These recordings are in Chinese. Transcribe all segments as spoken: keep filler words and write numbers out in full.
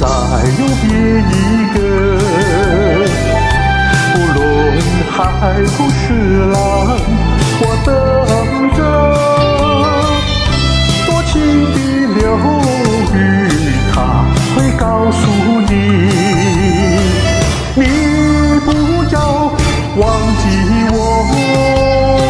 再有别一个。不论海枯石烂，我等着多情的流语，它会告诉你，你不要忘记我。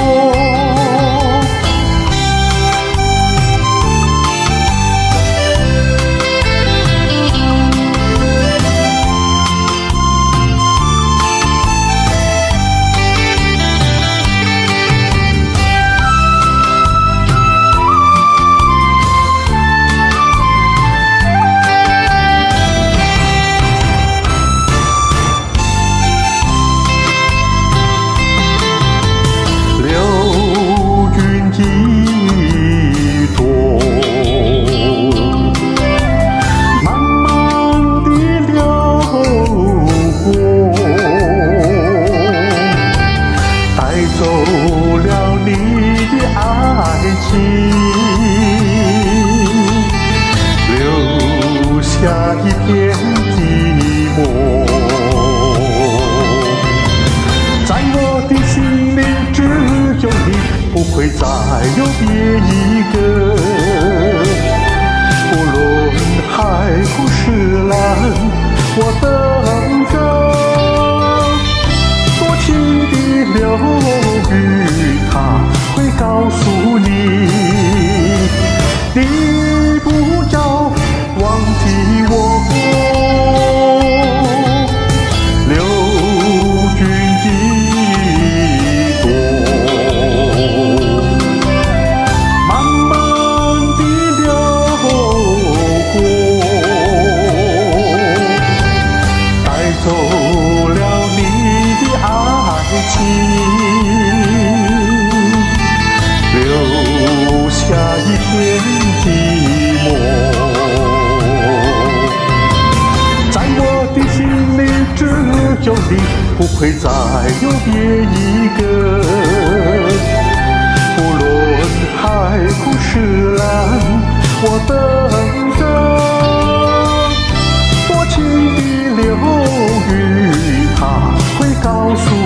走了你的爱情，留下一片寂寞。在我的心里只有你，不会再有别一个。不论海枯石烂，我等着多情的流语，它会告诉你，你不要忘记我。流云一朵，慢慢地流过，带走了你的爱情，留下一片寂寞。在我的心里只有你，不会再有别一个。不论海枯石烂，我等着多情的流语，它会告诉